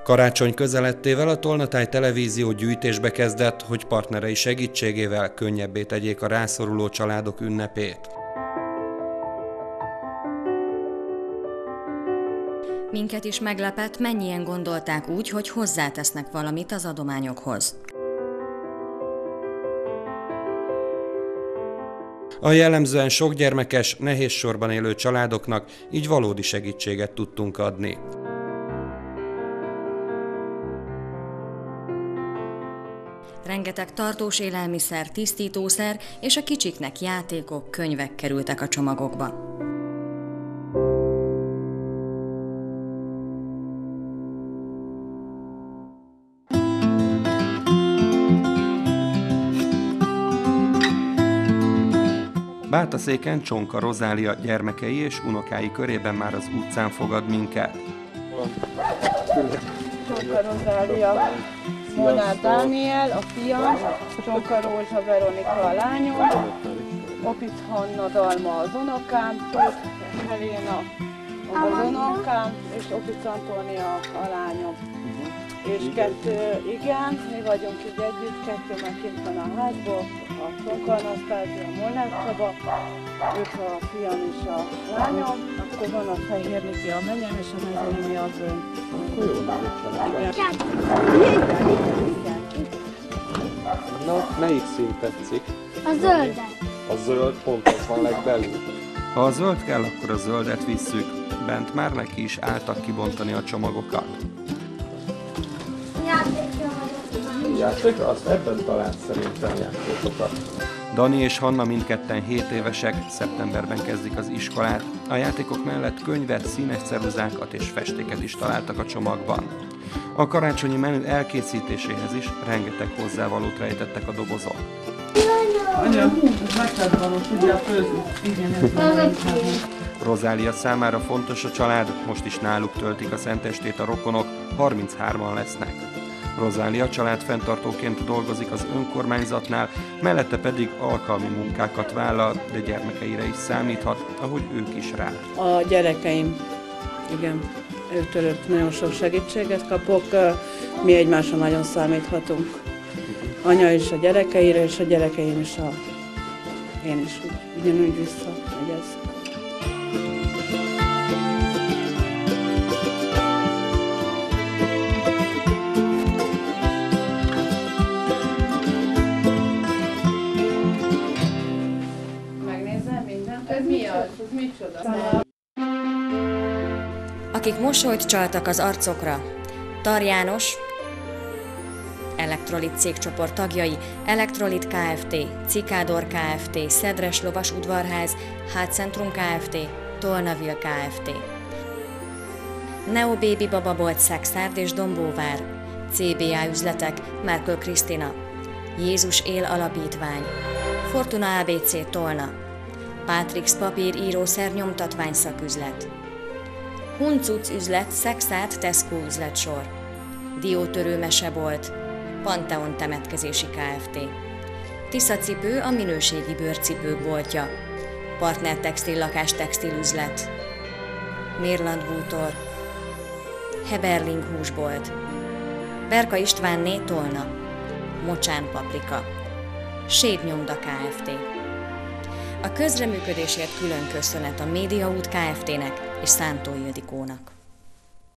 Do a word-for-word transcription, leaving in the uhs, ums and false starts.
Karácsony közeledtével a Tolnatáj Televízió gyűjtésbe kezdett, hogy partnerei segítségével könnyebbé tegyék a rászoruló családok ünnepét. Minket is meglepett, mennyien gondolták úgy, hogy hozzátesznek valamit az adományokhoz. A jellemzően sokgyermekes, nehéz sorban élő családoknak így valódi segítséget tudtunk adni. Rengeteg tartós élelmiszer, tisztítószer és a kicsiknek játékok, könyvek kerültek a csomagokba. Bátaszéken Csonka Rozália gyermekei és unokái körében már az utcán fogad minket. Csonka Rozália, Molnár Dániel, a fiam, Csonka Rózsa Veronika a lányom, Opic Hanna Dalma az unokám, Tóth Helena az unokám, és Opic Antónia a lányom. És kettő, igen, mi vagyunk így együtt, kettő meg kint van a házból, a Csonka Anasztázia, a Molnár Csaba, ők a fiam és a lányom, akkor van a Fehér Niki, a menyem, és a Mezőnyemi az ön. Akkor jól Na, melyik szín tetszik? A zöldet. A zöld, pont az van legbelül. Ha a zöld kell, akkor a zöldet visszük. Bent már neki is álltak kibontani a csomagokat. Játékra? Azt ebben talált szerintem játékokat. Dani és Hanna mindketten hét évesek, szeptemberben kezdik az iskolát. A játékok mellett könyvet, színes ceruzákat és festéket is találtak a csomagban. A karácsonyi menü elkészítéséhez is rengeteg hozzávalót rejtettek a dobozok. Anya, ez megtartaló, tudja főzni. Igen, ez van. Rozália számára fontos a család, most is náluk töltik a szentestét a rokonok, harminchárman lesznek. Rozália családfenntartóként dolgozik az önkormányzatnál, mellette pedig alkalmi munkákat vállal, de gyermekeire is számíthat, ahogy ők is rá. A gyerekeim, igen, őtől nagyon sok segítséget kapok, mi egymásra nagyon számíthatunk. Anya is a gyerekeire, és a gyerekeim is a... én is ugyanúgy visszamegy ez. Ez mi az? Ez micsoda? Akik mosolyt csaltak az arcokra, Tar János, Elektrolit cégcsoport tagjai, Elektrolit Kft., Cikádor Kft., Szedres Lovas Udvarház, Hátcentrum Kft., Tolnavil Kft., Neo Baby Bababolt Szexárd és Dombóvár, cé bé á üzletek, Merkel Krisztina, Jézus Él Alapítvány, Fortuna á bé cé Tolna, Pátrix papír írószer nyomtatvány szaküzlet, Huncuc üzlet Szexárd Tesco üzletsor, Diótörő mesebolt, Panteon temetkezési Kft., Tisza cipő a minőségi bőrcipők boltja, Partner textil lakás textilüzlet, Mérland bútor, Heberling húsbolt, Berka Istvánné Tolna, Mocsán paprika, Séd nyomda Kft. A közreműködésért külön köszönet a Média Út Kft.-nek és Szántó Ildikónak.